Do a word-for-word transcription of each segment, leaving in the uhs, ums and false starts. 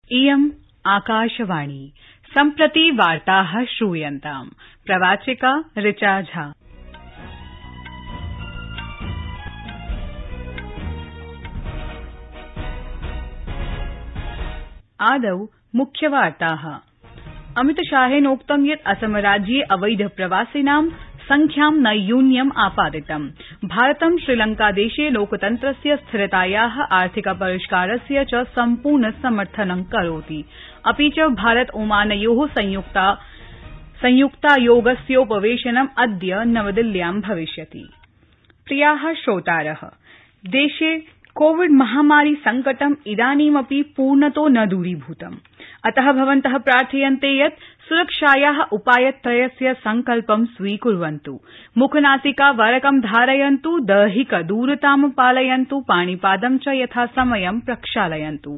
इयम् आकाशवाणी। सम्प्रति वार्ताः श्रूयन्ताम्। प्रवाचिका ऋचा झा। आदौ मुख्यवार्ताः। अमितशाहेनोक्तं यत् असमराज्ये अवैध प्रवासिनां संख्यां नैयून्यम् आपादितम्। भारतं श्रीलंकादेशे लोकतन्त्रस्य स्थिरतायाः आर्थिक परिष्कारस्य च सम्पूर्ण समर्थनं करोति। अपि च भारत ओमानयोः संयुक्तायोगस्योपवेशनम् अद्य नवदिल्ल्यां भविष्यति। प्रियाः श्रोतारः, देशे कोविड महामारी संकटम् इदानीमपि पूर्णतो न दूरीभूतम्। अतः भवन्तः प्रार्थयन्ते यत् सुरक्षायाः उपायत्रयस्य संकल्पं स्वीकुर्वन्तु। मुखनासिकावरकं धारयन्तु, दैहिकदूरतां पालयन्तु, पाणिपादं च यथासमयं प्रक्षालयन्तु,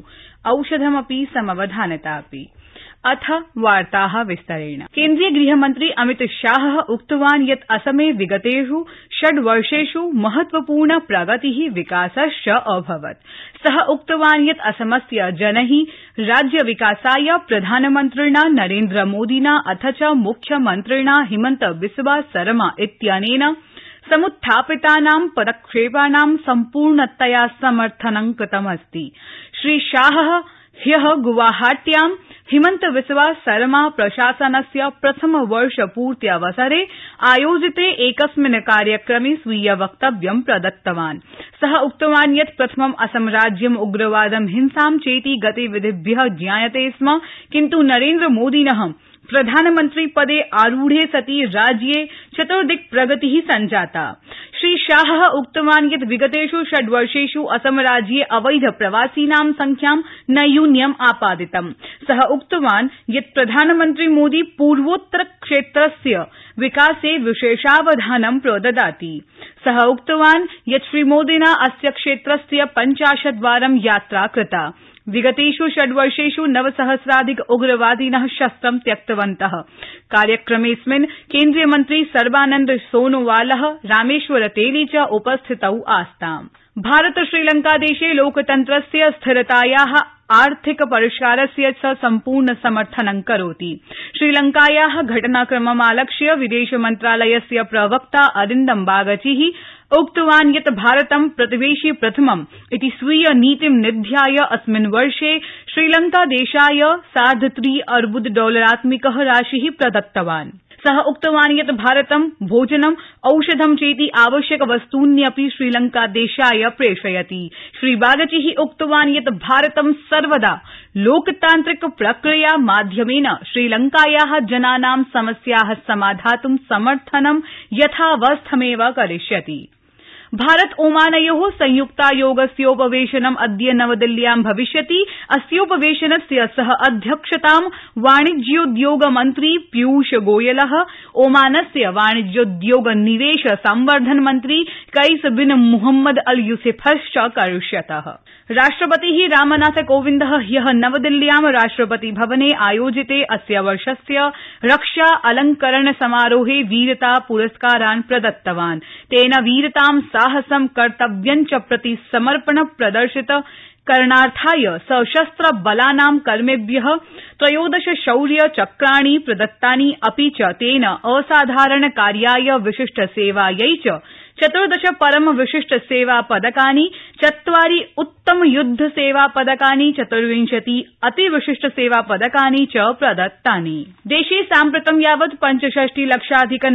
औषधमपि समवधानतापि। अथ वार्ताः विस्तरेण। केन्द्रीय गृहमन्त्री अमितशाहः उक्तवान् यत् असमे विगतेष् षड्वर्षेष् महत्वपूर्ण प्रगतिः विकासश्च अभवत्। सः उक्तवान् यत् असमस्य जनैः राज्यविकासाय प्रधानमन्त्रिणा नरेन्द्रमोदिना अथ च मुख्यमन्त्रिणा हिमन्त बिस्वा सरमा इत्यनेन समुत्थापितानां पदक्षेपाणां सम्पूर्णतया समर्थनं कृतमस्ति। श्रीशाहः ह्यः गुवाहाट्यां हिमन्त बिस्वा सरमा प्रशासनस्य प्रथमवर्षपूर्त्यवसरे आयोजिते एकस्मिन् कार्यक्रमे स्वीय वक्तव्यं प्रदत्तवान्। सः उक्तवान् यत् प्रथमम् असम राज्यम् उग्रवादं हिंसां चेति गतिविधिभ्यः ज्ञायते स्म, किन्तु नरेन्द्रमोदिनः प्रधानमन्त्री पदे आरूढे सति राज्ये चतुर्दिक् प्रगतिः सञ्जाता। श्रीशाहः उक्तवान् यत् विगतेष् षड्वर्षेष् असम राज्ये अवैध प्रवासिनां संख्यां नैयून्यम् आपादितम्। सः उक्तवान् यत् प्रधानमन्त्री मोदी पूर्वोत्तर क्षेत्रस्य विकासे विशेषावधानं प्रददाति। सः उक्तवान् यत् श्रीमोदिना अस्य क्षेत्रस्य पञ्चाशद्वारं यात्रा कृता। विगतेष् षड्वर्षेष् नवसहस्राधिक उग्रवादिनः शस्त्रं त्यक्तवन्तः। कार्यक्रमेऽस्मिन् केन्द्रीयमन्त्री सर्बानन्द सोनोवालः, रामेश्वर तेली च उपस्थितौ आस्ताम्। भारत श्रीलंकादेशे लोकतन्त्रस्य स्थिरतायाः आर्थिक परिष्कारस्य च सम्पूर्ण समर्थनं करोति। श्रीलंकायाः घटनाक्रममालक्ष्य विदेशमन्त्रालयस्य प्रवक्ता अरिन्दम बागची उक्तवान् यत् भारतं प्रतिवेशि प्रथमम् इति स्वीय नीतिं निध्याय अस्मिन् वर्षे श्रीलंकादेशाय सार्धत्रि अर्बुद डॉलरात्मिकः राशिः प्रदत्तवान्। सः उक्तवान् यत् भारतं भोजनं, औषधं चेति आवश्यक वस्तून्यपि श्रीलंकादेशाय प्रेषयति। श्रीबागची उक्तवान् यत् भारतं सर्वदा लोकतान्त्रिक प्रक्रिया माध्यमेन श्रीलंकायाः जनानां समस्याः समाधातुं समर्थनं यथावस्थमेव करिष्यति। भारत ओमानयोः संयुक्तायोगस्योपवेशनम् अद्य नवदिल्ल्यां भविष्यति। अस्योपवेशनस्य सह अध्यक्षतां वाणिज्योद्योग मन्त्री पीयूष गोयलः, ओमानस्य वाणिज्योद्योग निवेश संवर्धन मन्त्री कैस बिन मुहम्मद अल यूसुफश्च करिष्यतः। राष्ट्रपतिः रामनाथ कोविन्दः ह्यः नवदिल्ल्यां राष्ट्रपति भवने आयोजिते अस्य वर्षस्य रक्षा अलंकरण समारोहे वीरता पुरस्कारान् प्रदत्तवान्। तेन वीरतां, साहसं, कर्तव्यं च प्रति समर्पण प्रदर्शित करणार्थाय सशस्त्र बलानां कर्मिभ्यः त्रयोदश शौर्य चक्राणि प्रदत्तानि। अपि च तेन असाधारण कार्याय विशिष्ट सेवायै च चतुर्दश परम विशिष्ट सेवा पदकानि, चत्वारि उत्तम युद्ध सेवा पदकानि, चतुर्विंशति अतिविशिष्ट सेवा पदकानि च प्रदत्तानि। देशे साम्प्रतं यावत् पञ्चषष्टि लक्षाधिक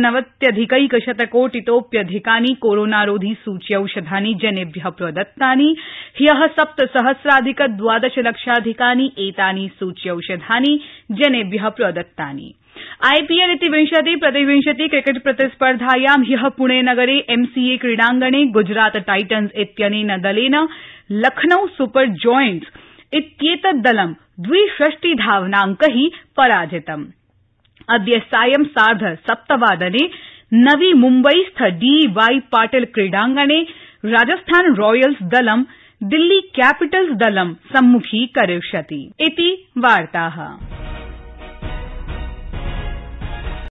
नवत्यधिकैकशतकोटितोप्यधिकानि कोरोनारोधि सूच्यौषधानि जनेभ्यः प्रदत्तानि। ह्यः सप्तसहस्राधिक द्वादश लक्षाधिकानि एतानि सूच्यौषधानि जनेभ्यः प्रदत्तानि। आईपीएल इति विंशति प्रतिविंशति क्रिकेट प्रतिस्पर्धायां ह्यः पुणे नगरे एमसीए क्रीडाङ्गणे गुजरात टाइटन्स इत्यनेन दलेन लखनऊ सुपर जायंट्स इत्येतत् दलं द्विषष्टि धावनाङ्कैः पराजितम्। अद्य सायं सार्ध सप्तवादने नवी मुम्बईस्थ डी वाई पाटिल क्रीडाङ्गणे राजस्थान रॉयल्स दलं दिल्ली कैपिटल्स दलं सम्मुखीकरिष्यति। इति वार्ताः।